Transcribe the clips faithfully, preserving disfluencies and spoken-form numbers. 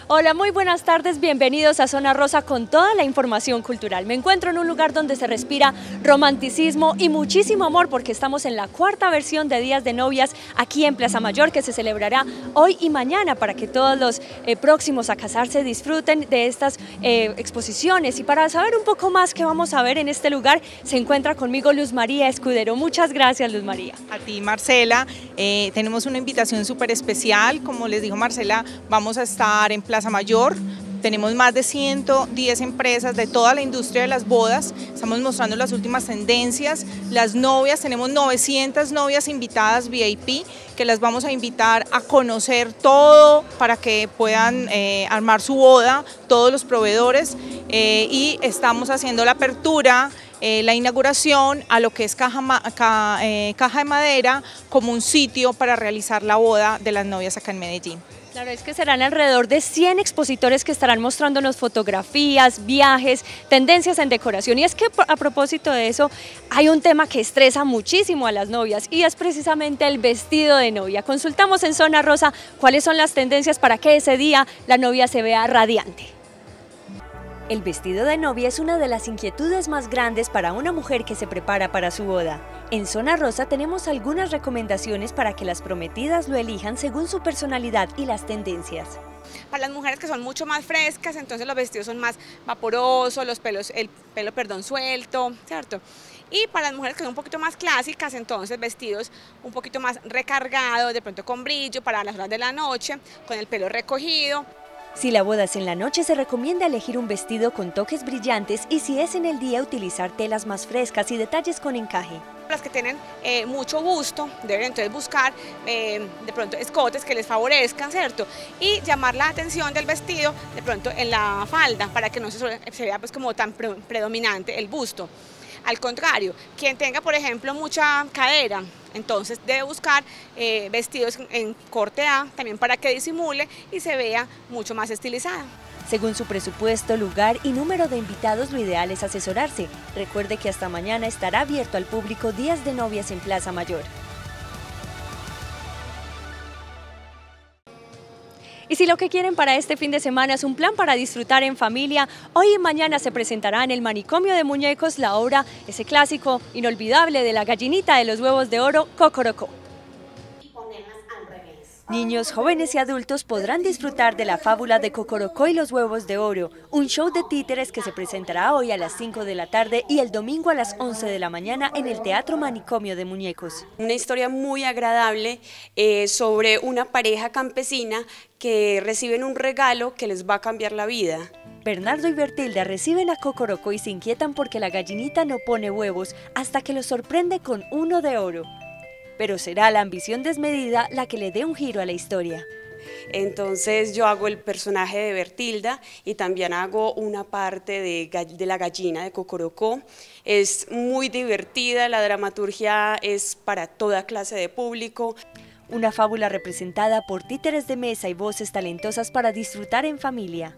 Hola, muy buenas tardes, bienvenidos a Zona Rosa con toda la información cultural. Me encuentro en un lugar donde se respira romanticismo y muchísimo amor porque estamos en la cuarta versión de Días de Novias aquí en Plaza Mayor, que se celebrará hoy y mañana para que todos los eh, próximos a casarse disfruten de estas eh, exposiciones. Y para saber un poco más qué vamos a ver en este lugar, se encuentra conmigo Luz María Escudero. Muchas gracias, Luz María. A ti, Marcela, eh, tenemos una invitación súper especial. Como les dijo Marcela, vamos a estar en Plaza Mayor. Tenemos más de ciento diez empresas de toda la industria de las bodas. Estamos mostrando las últimas tendencias. Las novias, tenemos novecientas novias invitadas V I P que las vamos a invitar a conocer todo para que puedan eh, armar su boda, todos los proveedores. Eh, y estamos haciendo la apertura, eh, la inauguración a lo que es Caja, Caja, eh, Caja de Madera como un sitio para realizar la boda de las novias acá en Medellín. Claro, es que serán alrededor de cien expositores que estarán mostrándonos fotografías, viajes, tendencias en decoración. Y es que a propósito de eso, hay un tema que estresa muchísimo a las novias y es precisamente el vestido de novia. Consultamos en Zona Rosa cuáles son las tendencias para que ese día la novia se vea radiante. El vestido de novia es una de las inquietudes más grandes para una mujer que se prepara para su boda. En Zona Rosa tenemos algunas recomendaciones para que las prometidas lo elijan según su personalidad y las tendencias. Para las mujeres que son mucho más frescas, entonces los vestidos son más vaporosos, los pelos, el pelo perdón, suelto, ¿cierto? Y para las mujeres que son un poquito más clásicas, entonces vestidos un poquito más recargados, de pronto con brillo para las horas de la noche, con el pelo recogido. Si la boda es en la noche, se recomienda elegir un vestido con toques brillantes y si es en el día, utilizar telas más frescas y detalles con encaje. Las que tienen eh, mucho busto deben entonces buscar eh, de pronto escotes que les favorezcan, ¿cierto? Y llamar la atención del vestido de pronto en la falda para que no se, se vea pues como tan pre predominante el busto. Al contrario, quien tenga por ejemplo mucha cadera, entonces debe buscar eh, vestidos en corte A también para que disimule y se vea mucho más estilizada. Según su presupuesto, lugar y número de invitados, lo ideal es asesorarse. Recuerde que hasta mañana estará abierto al público Días de Novias en Plaza Mayor. Y si lo que quieren para este fin de semana es un plan para disfrutar en familia, hoy y mañana se presentará en el Manicomio de Muñecos la obra, ese clásico inolvidable de la gallinita de los huevos de oro, Cocorocó. Niños, jóvenes y adultos podrán disfrutar de la fábula de Cocorocó y los huevos de oro, un show de títeres que se presentará hoy a las cinco de la tarde y el domingo a las once de la mañana en el Teatro Manicomio de Muñecos. Una historia muy agradable eh, sobre una pareja campesina que reciben un regalo que les va a cambiar la vida. Bernardo y Bertilda reciben a Cocorocó y se inquietan porque la gallinita no pone huevos hasta que los sorprende con uno de oro. Pero será la ambición desmedida la que le dé un giro a la historia. Entonces yo hago el personaje de Bertilda y también hago una parte de, de la gallina de Cocorocó. Es muy divertida, la dramaturgia es para toda clase de público. Una fábula representada por títeres de mesa y voces talentosas para disfrutar en familia.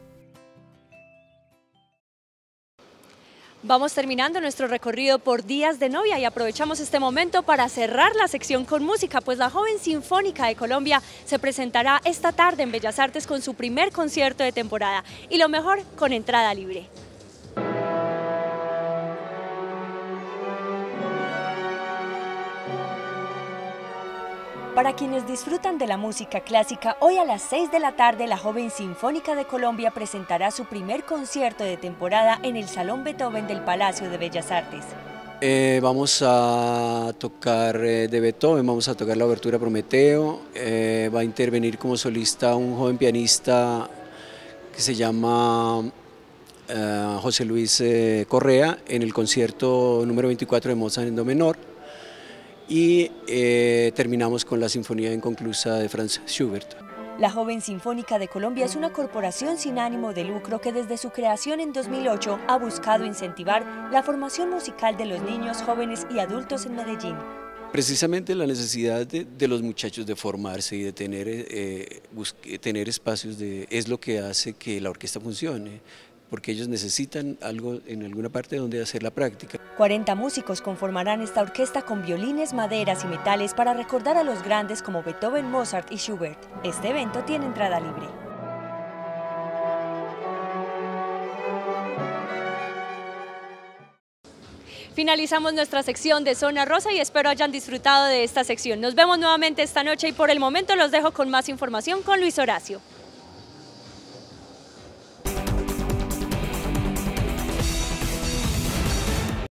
Vamos terminando nuestro recorrido por Días de Novia y aprovechamos este momento para cerrar la sección con música, pues la Joven Sinfónica de Colombia se presentará esta tarde en Bellas Artes con su primer concierto de temporada y lo mejor con entrada libre. Para quienes disfrutan de la música clásica, hoy a las seis de la tarde la Joven Sinfónica de Colombia presentará su primer concierto de temporada en el Salón Beethoven del Palacio de Bellas Artes. Eh, vamos a tocar eh, de Beethoven, vamos a tocar la obertura Prometeo, eh, va a intervenir como solista un joven pianista que se llama eh, José Luis eh, Correa en el concierto número veinticuatro de Mozart en do menor. Y eh, terminamos con la Sinfonía Inconclusa de Franz Schubert. La Joven Sinfónica de Colombia es una corporación sin ánimo de lucro que desde su creación en dos mil ocho ha buscado incentivar la formación musical de los niños, jóvenes y adultos en Medellín. Precisamente la necesidad de, de los muchachos de formarse y de tener, eh, tener espacios de, es lo que hace que la orquesta funcione, porque ellos necesitan algo en alguna parte donde hacer la práctica. cuarenta músicos conformarán esta orquesta con violines, maderas y metales para recordar a los grandes como Beethoven, Mozart y Schubert. Este evento tiene entrada libre. Finalizamos nuestra sección de Zona Rosa y espero hayan disfrutado de esta sección. Nos vemos nuevamente esta noche y por el momento los dejo con más información con Luis Horacio.